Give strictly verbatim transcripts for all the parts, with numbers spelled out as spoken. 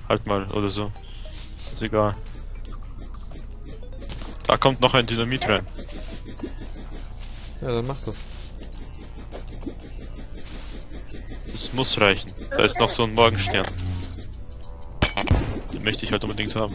halt mal oder so. Ist egal. Da kommt noch ein Dynamit rein. Ja, dann mach das. Das muss reichen. Da ist noch so ein Morgenstern. Den möchte ich halt unbedingt haben.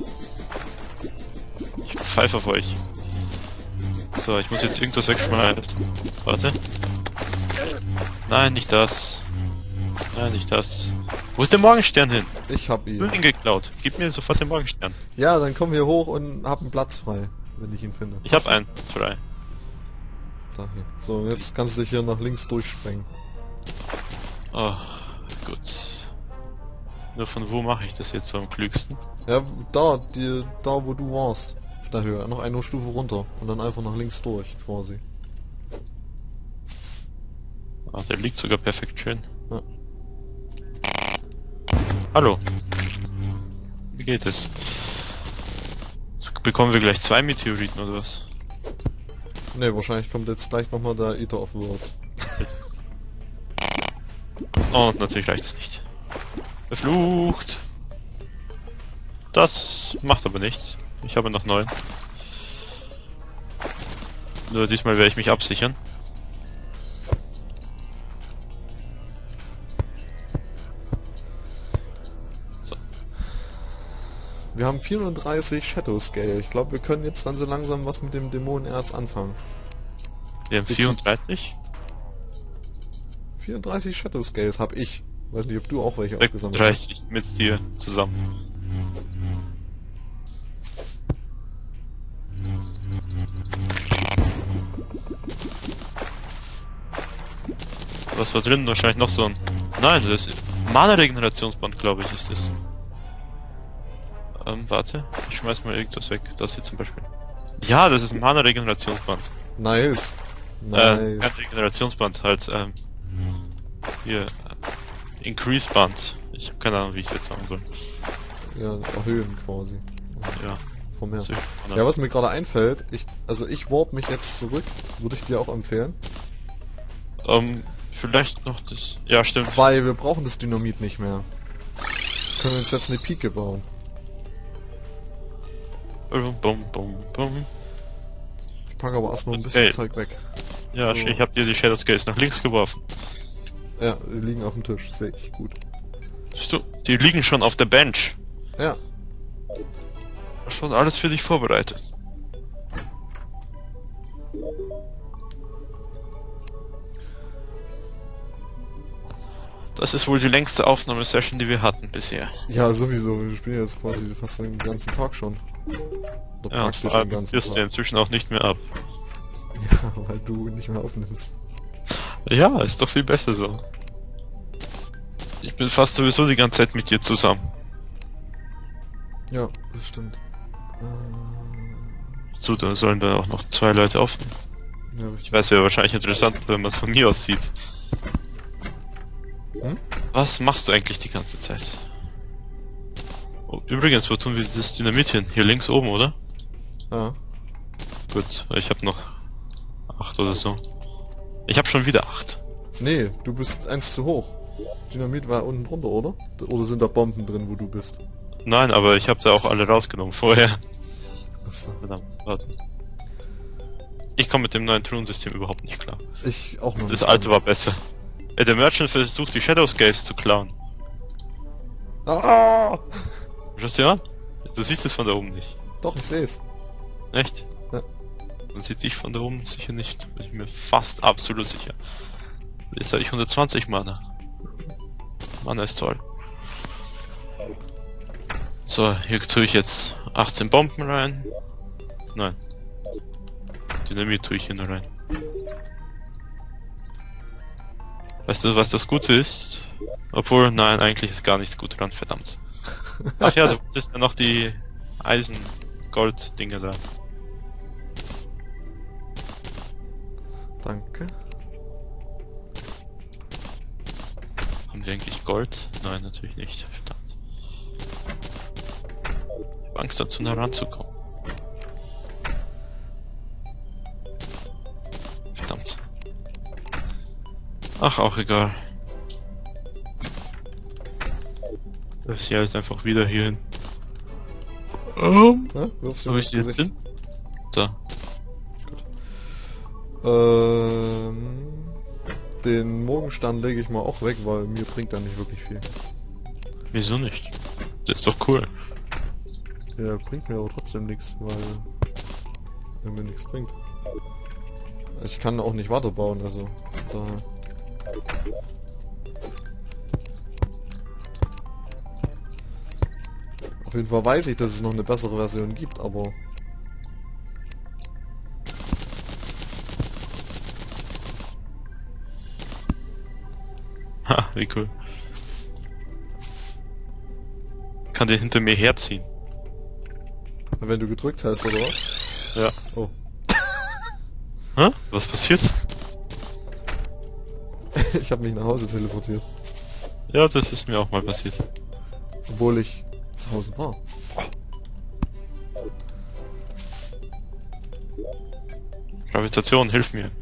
Ich pfeife auf euch. So, ich muss jetzt irgendwas wegschmeißen. Warte. Nein, nicht das. Nein, nicht das. Wo ist der Morgenstern hin? Ich hab Ich ihn. hab ihn geklaut. Gib mir sofort den Morgenstern. Ja, dann komm hier hoch und hab einen Platz frei, wenn ich ihn finde. Ich hab einen frei. Da hier. So, jetzt kannst du dich hier nach links durchsprengen. Oh, gut. Nur von wo mache ich das jetzt so am klügsten? Ja, da, die, da wo du warst. Auf der Höhe. Noch eine Stufe runter. Und dann einfach nach links durch, quasi. Ah, der liegt sogar perfekt schön. Ja. Hallo. Wie geht es? Bekommen wir gleich zwei Meteoriten oder was? Ne, wahrscheinlich kommt jetzt gleich nochmal der Eater of Worlds. Oh, und natürlich reicht es nicht. Verflucht! Das macht aber nichts. Ich habe noch neun. Nur diesmal werde ich mich absichern. So. Wir haben vierunddreißig Shadow Scale. Ich glaube, wir können jetzt dann so langsam was mit dem Dämonenerz anfangen. Wir haben vierunddreißig. vierunddreißig Shadow Scales habe ich. Weiß nicht, ob du auch welche aufgesammelt hast. sechsunddreißig mit dir zusammen. Was war drin? Wahrscheinlich noch so ein... Nein, das ist... Mana-Regenerationsband, glaube ich, ist das. Ähm, warte. Ich schmeiß mal irgendwas weg. Das hier zum Beispiel. Ja, das ist ein Mana-Regenerationsband. Nice. Äh, Nice. kein Regenerationsband, halt, ähm... Hier... Äh, Increase-Band. Ich habe keine Ahnung, wie ich es jetzt sagen soll. Ja, erhöhen quasi. Ja. Vom her. Sicher. Ja, was mir gerade einfällt, ich, also ich warp mich jetzt zurück, würde ich dir auch empfehlen. Ähm, vielleicht noch das... Ja, stimmt. Weil wir brauchen das Dynamit nicht mehr. Können wir uns jetzt eine Pike bauen. Bum, bum, bum, bum. Ich packe aber erstmal ein bisschen Okay. Zeug weg. Ja, So. ich habe dir die Shadow Scales nach links geworfen. Ja, die liegen auf dem Tisch, sehe ich gut. Siehst du? Die liegen schon auf der Bench. Ja, Schon alles für dich vorbereitet. Das ist wohl die längste Aufnahmesession, die wir hatten bisher. ja sowieso, wir spielen jetzt quasi fast den ganzen Tag schon. Oder Ja, und praktisch vor den allem ganzen wirst du Tag. inzwischen auch nicht mehr ab. Ja, weil du nicht mehr aufnimmst. Ja, ist doch viel besser so. Ich bin fast sowieso die ganze Zeit mit dir zusammen. Ja, das stimmt. Äh, So, da sollen dann auch noch zwei Leute aufnehmen. ja, Ich richtig. weiß, wäre wahrscheinlich interessant, wenn man es von mir aus sieht. Hm? Was machst du eigentlich die ganze Zeit? Oh, übrigens, wo tun wir das Dynamit hin? Hier links oben, oder? Ja. Gut, ich habe noch acht oder so. Ich habe schon wieder acht. Nee, du bist eins zu hoch. Dynamit war unten drunter, oder? Oder sind da Bomben drin, wo du bist? Nein, aber ich habe da auch alle rausgenommen vorher. Achso. Verdammt, warte. Ich komme mit dem neuen Thronensystem überhaupt nicht klar. Ich auch noch Das nicht alte ganz. war besser. Äh, der Merchant versucht die Shadow Scales zu klauen. Ah! Schaust du dir an? Du siehst es von da oben nicht. Doch, ich seh's. Echt? Ja. Man sieht dich von da oben sicher nicht. Bin ich mir fast absolut sicher. Jetzt habe ich hundertzwanzig Mana. Mana ist toll. So, hier tue ich jetzt achtzehn Bomben rein. Nein. Dynamit tue ich hier nur rein. Weißt du, was das Gute ist? Obwohl, nein, eigentlich ist gar nichts gut dran, verdammt. Ach ja, du hattest ja noch die Eisen-Gold-Dinge da. Danke. Haben wir eigentlich Gold? Nein, natürlich nicht. Verdammt. Ich hab Angst dazu, nah ranzukommen. Verdammt. Ach, auch egal. sie halt einfach wieder hier hin. Ähm, Ja, wirfst du wo mir ich ins jetzt Gesicht. bin? Da. Ähm, den Morgenstern lege ich mal auch weg, weil mir bringt er nicht wirklich viel. Wieso nicht? Das ist doch cool. Ja, bringt mir aber trotzdem nichts, weil er mir nichts bringt. Ich kann auch nicht weiterbauen, also da. Auf jeden Fall weiß ich, dass es noch eine bessere Version gibt, aber Ha, wie cool. Ich kann den hinter mir herziehen. wenn du gedrückt hast, oder was? Ja. Oh. Hä? Was passiert? Ich habe mich nach Hause teleportiert. Ja, das ist mir auch mal passiert. Obwohl ich zu Hause war. Gravitation, hilf mir.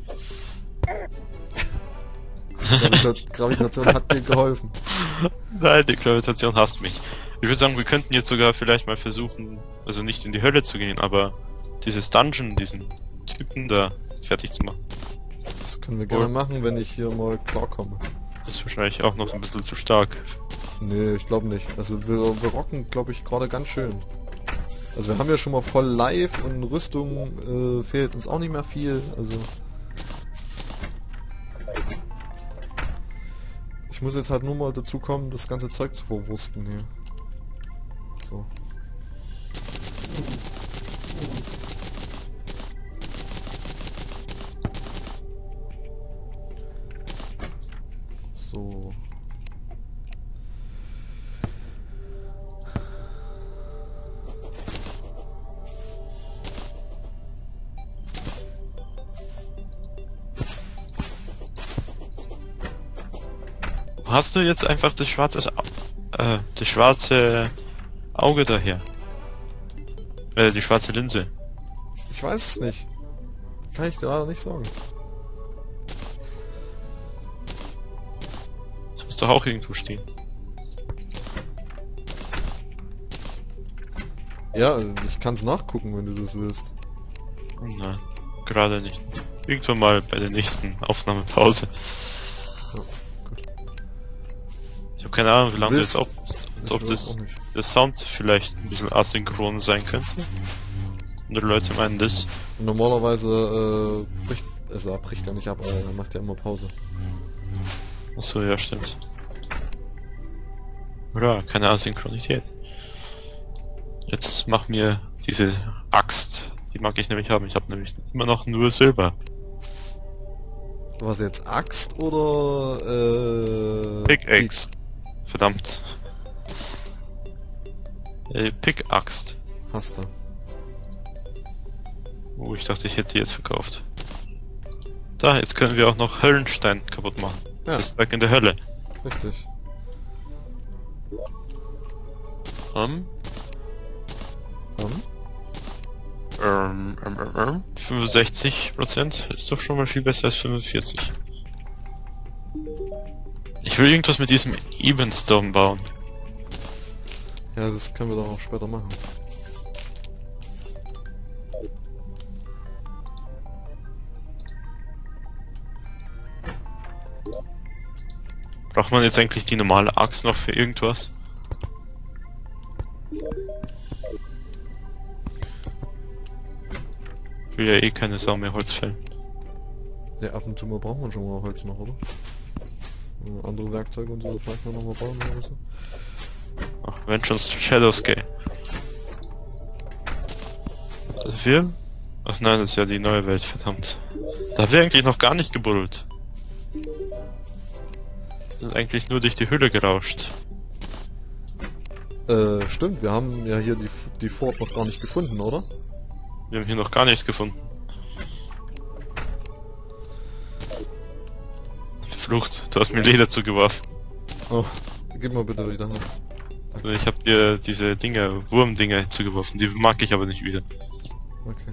Gravita Gravitation hat dir geholfen. Nein, die Gravitation hasst mich. Ich würde sagen, wir könnten jetzt sogar vielleicht mal versuchen, also nicht in die Hölle zu gehen, aber dieses Dungeon, diesen Typen da fertig zu machen. Das können wir gerne Wohl. machen, wenn ich hier mal klarkomme. Das ist wahrscheinlich auch noch ein bisschen zu stark. Nee, ich glaube nicht. Also wir, wir rocken, glaube ich, gerade ganz schön. Also wir haben ja schon mal voll live und Rüstung äh, fehlt uns auch nicht mehr viel. Also ich muss jetzt halt nur mal dazu kommen, das ganze Zeug zu verwursten hier. So. So. Hast du jetzt einfach das schwarze, Au- äh, das schwarze Auge daher? Äh, die schwarze Linse. Ich weiß es nicht. Kann ich dir leider nicht sagen. Das muss doch auch irgendwo stehen. Ja, ich kann es nachgucken, wenn du das willst. Oh nein, gerade nicht. Irgendwann mal bei der nächsten Aufnahmepause. Ja, gut. Ich habe keine Ahnung, wie lange Willst- das ob, als ob Ich weiß das auch nicht. der Sound vielleicht ein bisschen asynchron sein könnte. Andere Leute meinen das. Und normalerweise äh, bricht, also er bricht ja nicht ab, aber er macht ja immer Pause. Achso, ja, stimmt. Ja, keine Asynchronität. Jetzt mach mir diese Axt. Die mag ich nämlich haben. Ich habe nämlich immer noch nur Silber. Was jetzt, Axt oder äh... Pickaxe. Verdammt. Äh, Pickaxt. Pik- Hast du. Oh, ich dachte, ich hätte die jetzt verkauft. Da, jetzt können wir auch noch Höllenstein kaputt machen. Ja. Das ist weg in der Hölle. Richtig. Um, Hm? ähm, ähm, ähm, ähm, fünfundsechzig Prozent ist doch schon mal viel besser als fünfundvierzig. Ich will irgendwas mit diesem Ebenstone bauen. Ja, das können wir doch auch später machen. Braucht man jetzt eigentlich die normale Axt noch für irgendwas? Ich will ja eh keine Sau mehr Holz fällen. Ja, ab und zu mal braucht man schon mal Holz noch, oder? Äh, Andere Werkzeuge und so, vielleicht mal nochmal bauen oder so. Ach, wenn schon Shadowscale. Also wir? Ach nein, das ist ja die neue Welt, verdammt. Da haben wir eigentlich noch gar nicht gebuddelt. Wir sind eigentlich nur durch die Höhle gerauscht. Äh, stimmt, wir haben ja hier die, die Fort noch gar nicht gefunden, oder? Wir haben hier noch gar nichts gefunden. Verflucht, du hast mir Leder zugeworfen. Oh, gib mal bitte wieder her. Und ich hab dir diese Dinge, Wurmdinger zugeworfen, die mag ich aber nicht wieder. Okay.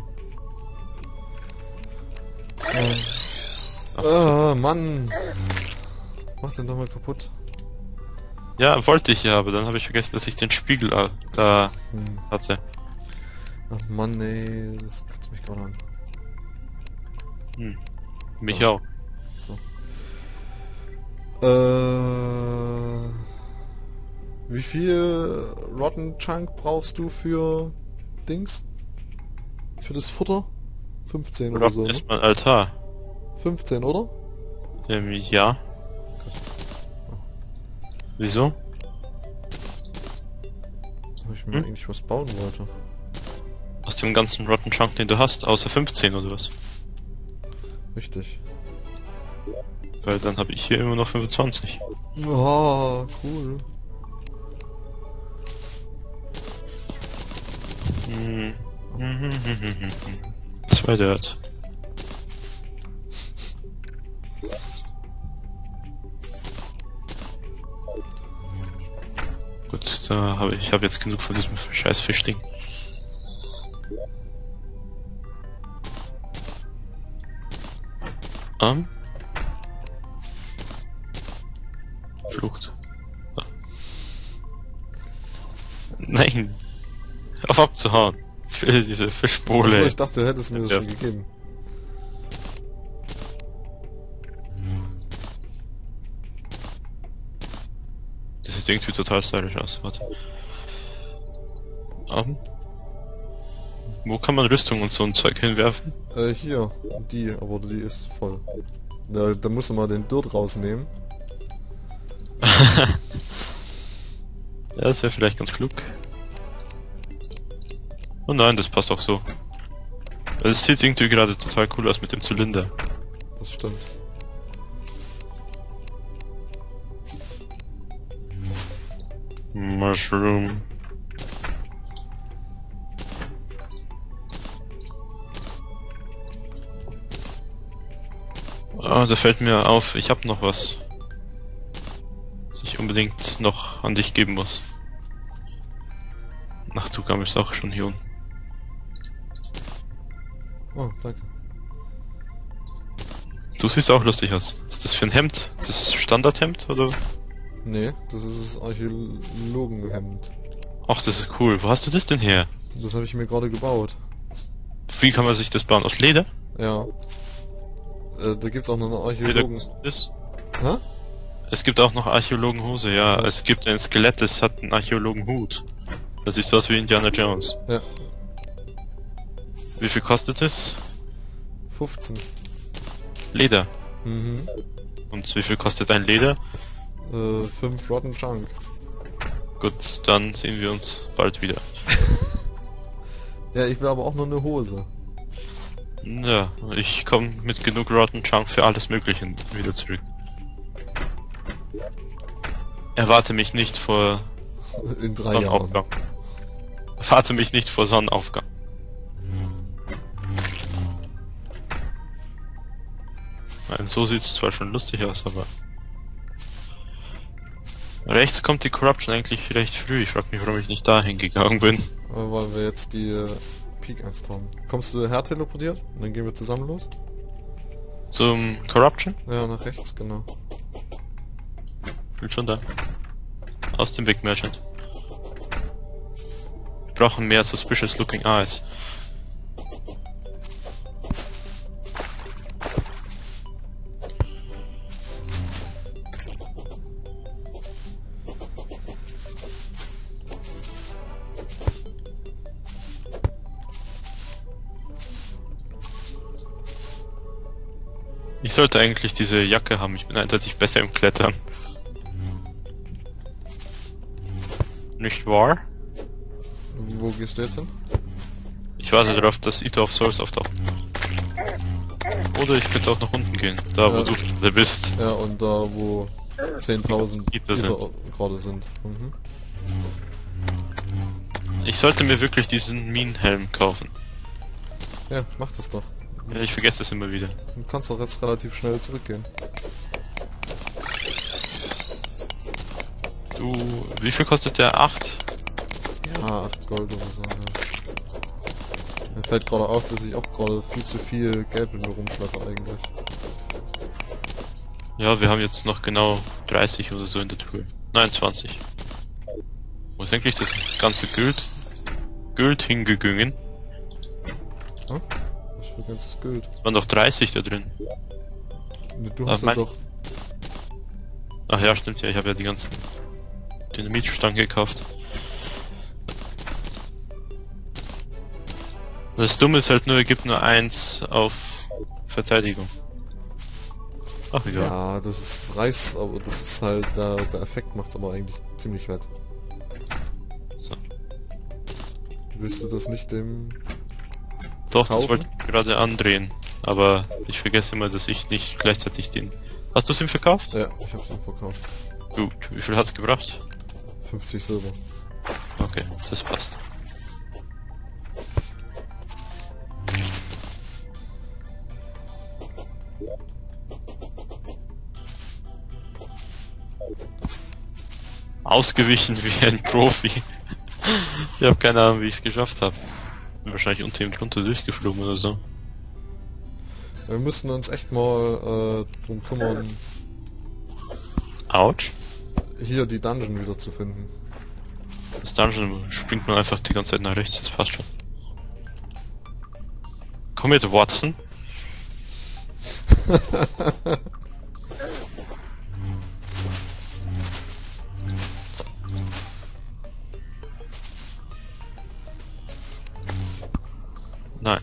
Ah, Mann! Mach den doch mal kaputt. Ja, wollte ich ja, aber dann habe ich vergessen, dass ich den Spiegel äh, da Hm. hatte. Ach Mann, ey, das kotzt mich gerade an. Hm. Mich Ja. auch. So. Äh, wie viel Rotten Chunk brauchst du für Dings? Für das Futter? fünfzehn oder so, Rotten ne? ist mein Altar. fünfzehn, oder? Ähm, ja. Wieso? Ob ich mir Hm? eigentlich was bauen wollte. Aus dem ganzen Rotten Chunk, den du hast, außer fünfzehn oder was? Richtig. Weil dann habe ich hier immer noch fünfundzwanzig. Oh, cool. Hm. Zwei Dirt. Gut, da habe ich habe jetzt genug von diesem scheiß Fischding. Ähm. Flucht. Ah. Nein. Auf abzuhauen. Ich will diese Fischbowle. Achso, ich dachte, du hättest mir das Ja. schon gegeben. Das sieht irgendwie total stylisch aus. Warte. Ähm. Wo kann man Rüstung und so ein Zeug hinwerfen? Äh, hier. Die, aber die ist voll. Da, da musst du mal den Dirt rausnehmen. Ja, das wäre vielleicht ganz klug. Oh nein, das passt auch so. Es sieht irgendwie gerade total cool aus mit dem Zylinder. Das stimmt. Mushroom. Ah, da fällt mir auf, ich habe noch was, was ich unbedingt noch an dich geben muss. Ach, du gammelst auch schon hier unten. Oh, danke. Du siehst auch lustig aus. Ist das für ein Hemd? Ist das Standardhemd oder? Nee, das ist das Archäologenhemd. Ach, das ist cool. Wo hast du das denn her? Das habe ich mir gerade gebaut. Wie kann man sich das bauen? Aus Leder? Ja. Äh, da gibt's auch noch eine Leder Archäologen... ist. Hä? Es gibt auch noch Archäologenhose, ja. Es gibt ein Skelett, das hat einen Archäologenhut. Das sieht so aus wie Indiana Jones. Ja. Wie viel kostet es? fünfzehn. Leder. Mhm. Und wie viel kostet ein Leder? Äh, fünf Rotten Chunk. Gut, dann sehen wir uns bald wieder. Ja, ich will aber auch nur eine Hose. Ja, ich komme mit genug Rotten Chunk für alles Mögliche wieder zurück. Erwarte mich nicht vor In drei Jahren. Sonnenaufgang. Erwarte mich nicht vor Sonnenaufgang. Nein, so sieht es zwar schon lustig aus, aber... Rechts kommt die Corruption eigentlich recht früh. Ich frag mich, warum ich nicht dahin gegangen bin. Aber weil wir jetzt die äh, Peak-Angst haben. Kommst du her teleportiert? Und dann gehen wir zusammen los? Zum Corruption? Ja, nach rechts, genau. Bin schon da. Aus dem Weg, Merchant. Wir brauchen mehr suspicious looking eyes. Ich sollte eigentlich diese Jacke haben, ich bin eindeutig besser im Klettern. Nicht wahr? Wo gehst du jetzt hin? Ich warte darauf, dass Eater of Souls auftaucht. Oder ich könnte auch nach unten gehen, da wo Ja. du gerade bist. Ja, und da wo zehntausend Gieter Liter sind. gerade sind. Mhm. Ich sollte mir wirklich diesen Minenhelm kaufen. Ja, mach das doch. Ja, ich vergesse das immer wieder. Du kannst doch jetzt relativ schnell zurückgehen. Du, wie viel kostet der? acht? Ja, acht Gold oder so, ja. Mir fällt gerade auf, dass ich auch gerade viel zu viel Geld mit mir rumschleppe eigentlich. Ja, wir haben jetzt noch genau dreißig oder so in der Truhe. Nein, zwanzig. Wo ist eigentlich das ganze Geld? Geld hingegangen? Hm? Was für ganzes Geld? Es waren doch dreißig da drin. Ne, du Ah, hast ja mein- doch... Ach ja, stimmt ja, ich habe ja die ganzen Dynamitstangen gekauft. Das Dumme ist halt nur, er gibt nur eins auf Verteidigung. Ach egal. Ja, das ist Reis, aber das ist halt, der, der Effekt macht's aber eigentlich ziemlich wett. So. Willst du das nicht dem... Doch, kaufen? das wollte ich gerade andrehen. Aber ich vergesse immer, dass ich nicht gleichzeitig den... Hast du es ihm verkauft? Ja, ich hab's ihm verkauft. Gut. Wie viel hat's gebracht? fünfzig Silber. Okay, das passt. Ausgewichen wie ein Profi. Ich habe keine Ahnung, wie ich es geschafft habe. Bin wahrscheinlich unter ihm drunter durchgeflogen oder so. Wir müssen uns echt mal äh, drum kümmern, Autsch. hier die Dungeon wieder zu finden. Das Dungeon springt man einfach die ganze Zeit nach rechts, das passt schon. Komm mit, Watson. Nein.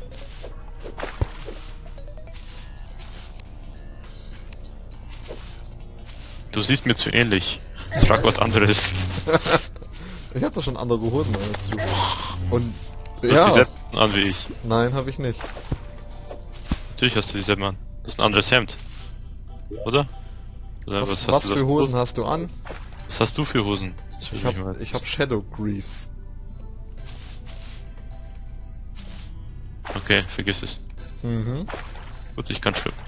Du siehst mir zu ähnlich. Trag was anderes. Ich hatte schon andere Hosen als du. Und Du hast ja, dieselben an wie ich. nein, habe ich nicht. Natürlich hast du dieselben an. Das ist ein anderes Hemd. Oder? Oder Was, hast was du für da- Hosen hast du an? Was hast du für Hosen? Das will Ich mich hab, mal- ich hab Shadow Griefs. Okay, vergiss es. Mhm. Gut, ich kann schwimmen.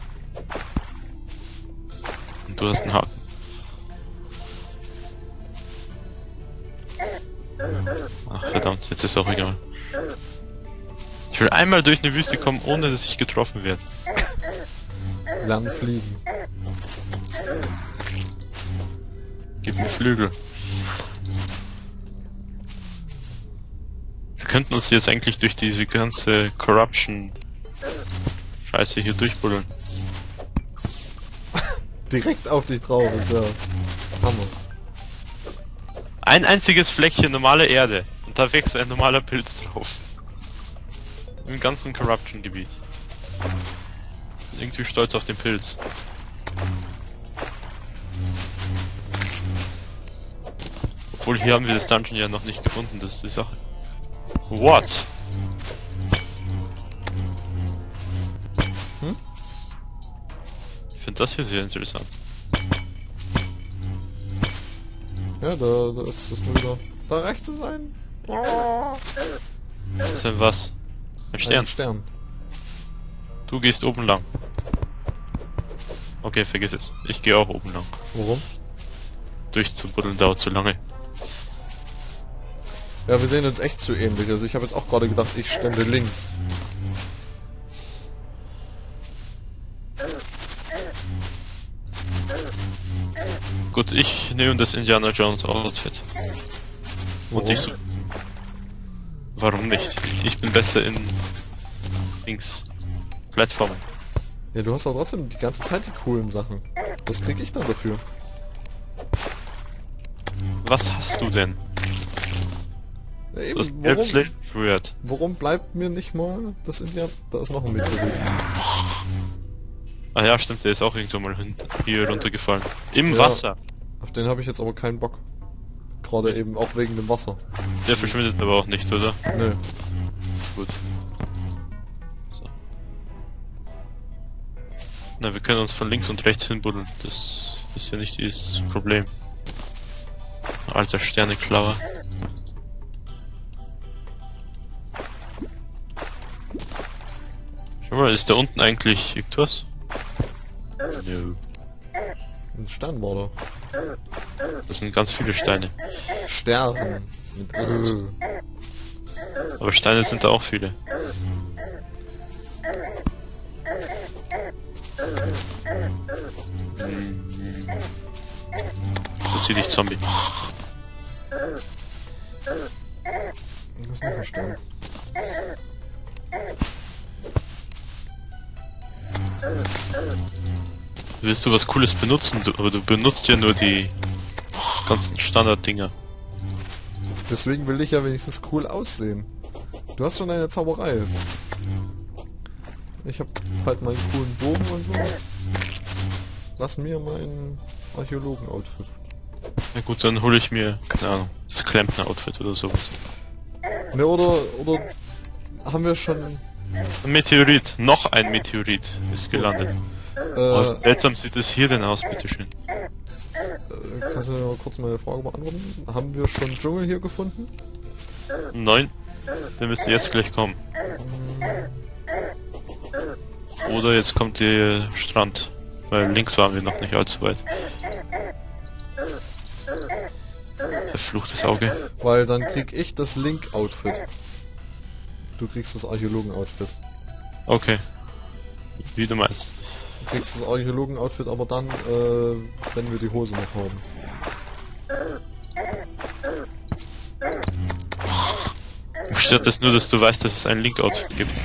Und du hast einen Haken. Ach verdammt, jetzt ist auch egal. Ich will einmal durch eine Wüste kommen, ohne dass ich getroffen werde. Lernen fliegen. Gib mir Flügel. Wir könnten uns jetzt eigentlich durch diese ganze Corruption Scheiße hier durchbuddeln. Direkt auf dich drauf, ist ja Hammer. Ein einziges Fleckchen normale Erde und da wächst ein normaler Pilz drauf. Im ganzen Corruption-Gebiet. Bin irgendwie stolz auf den Pilz. Obwohl hier haben wir das Dungeon ja noch nicht gefunden, das ist die Sache. What? Hm? Ich finde das hier sehr interessant. Ja, da, da ist es nur wieder. Da rechts ist ein. Das ist denn was? Ein Stern. Ein Stern. Du gehst oben lang. Okay, vergiss es. Ich gehe auch oben lang. Warum? Durchzubuddeln dauert zu lange. Ja, wir sehen uns echt zu ähnlich. Also ich habe jetzt auch gerade gedacht, ich stände links. Gut, ich nehme das Indiana Jones Outfit. Und Warum? ich so. Warum nicht? Ich bin besser in Dings. Plattformen. Ja, du hast aber trotzdem die ganze Zeit die coolen Sachen. Was krieg ich dann dafür? Was hast du denn? Ja, Du hast eben, warum, Slave Schwert. warum bleibt mir nicht mal das Indian... Da ist noch ein Meteorit. Ah ja, stimmt, der ist auch irgendwo mal hin, hier runtergefallen. Im Ja. Wasser. Auf den habe ich jetzt aber keinen Bock. Gerade eben auch wegen dem Wasser. Der verschwindet aber auch nicht, oder? Nö. Gut. So. Na, wir können uns von links und rechts hinbuddeln. Das ist ja nicht dieses Problem. Alter Sterneklauer. Schau mal, ist da unten eigentlich irgendwas? Nö. Ein Stern war Das sind ganz viele Steine. da. Stern. Mit Ö. Aber Steine sind da auch viele. Gut, Verzieh dich, Zombie. Das ist noch ein Stein. Willst du was Cooles benutzen, du, aber du benutzt ja nur die ganzen Standard-Dinger. Deswegen will ich ja wenigstens cool aussehen. Du hast schon eine Zauberei jetzt. Ich hab halt meinen coolen Bogen und so. Lass mir mein Archäologen-Outfit. Na gut, dann hole ich mir, keine Ahnung, das Klempner-Outfit oder sowas. Ne, oder, oder haben wir schon... Ein Meteorit, noch ein Meteorit ist gelandet. Äh, Oh, seltsam sieht es hier denn aus, bitteschön. äh, kannst du mir mal kurz meine Frage beantworten? Haben wir schon Dschungel hier gefunden? Nein, der müsste jetzt gleich kommen. Oder jetzt kommt der Strand, weil links waren wir noch nicht allzu weit. Verfluchtes Auge. Weil dann krieg ich das Link-Outfit. Du kriegst das Archäologen-Outfit. Okay. Wie du meinst. Du kriegst das Archäologen-Outfit aber dann, äh, wenn wir die Hose noch haben. Mich stört das nur, dass du weißt, dass es ein Link-Outfit gibt.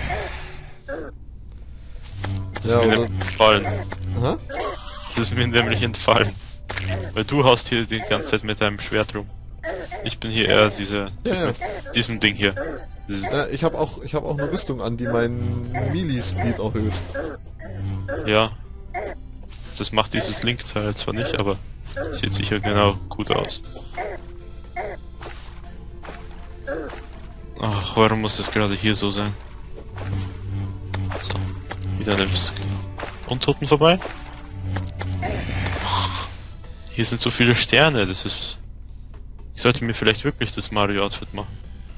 Das Ja, ist mir oder... nämlich entfallen. Aha? Das ist mir nämlich entfallen. Weil du haust hier die ganze Zeit mit deinem Schwert rum. Ich bin hier eher dieser... Ja, ja. mit diesem Ding hier. Dieses, Ja, ich habe auch, ich habe auch eine Rüstung an, die meinen Melee-Speed erhöht. ja. Das macht dieses Link-Teil zwar nicht, aber sieht sicher genau gut aus. Ach, warum muss das gerade hier so sein? So, wieder an dem Untoten vorbei. Hier sind so viele Sterne, das ist... Ich sollte mir vielleicht wirklich das Mario-Outfit machen.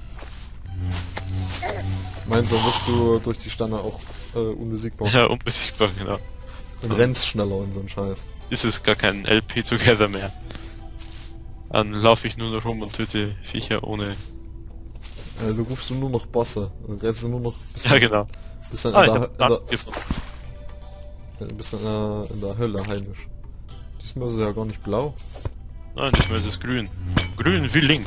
Meinst du, dann wirst du durch die Sterne auch äh, unbesiegbar? Ja, unbesiegbar, genau. Und rennst schneller und so ein Scheiß. Ist es gar kein L P Together mehr. Dann laufe ich nur noch rum und töte Viecher ohne... Äh, du rufst du nur noch Bosse. Dann rennst du nur noch bis Ja, genau. Bis dann Ah, in, ich der, hab in, Land der, gefunden. bis dann, äh, in der Hölle heimisch. Diesmal ist es ja gar nicht blau. Nein, diesmal ist es grün. Grün wie Link.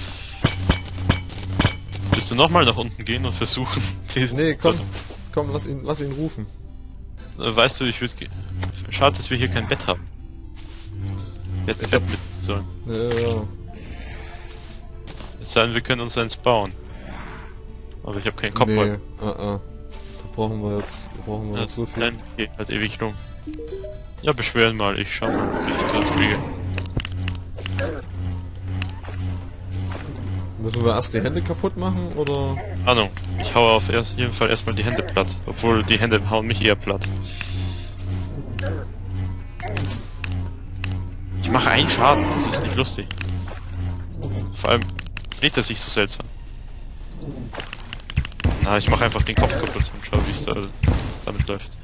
Willst du nochmal nach unten gehen und versuchen? diesen- Nee, komm, Also, komm, lass ihn, lass ihn rufen. äh, weißt du, ich würde gehen. Schade, dass wir hier kein Bett haben. Wir hätten Ich Bett hab- mit sollen. Ja, ja. Es sei denn, wir können uns eins bauen. Aber ich habe keinen Kopf. Nee, äh, äh. Da brauchen wir jetzt, da brauchen wir Ja, noch so viel. Nein, geht halt ewig rum. Ja, beschweren mal, ich schau mal, wie ich das kriege. Müssen wir erst die Hände kaputt machen, oder? Ahnung, ich haue auf erst, jeden Fall erstmal die Hände platt. Obwohl die Hände hauen mich eher platt. Ich mache einen Schaden, das ist nicht lustig. Vor allem dreht er sich so seltsam. Na, ich mache einfach den Kopf kaputt und schau, wie es da damit läuft.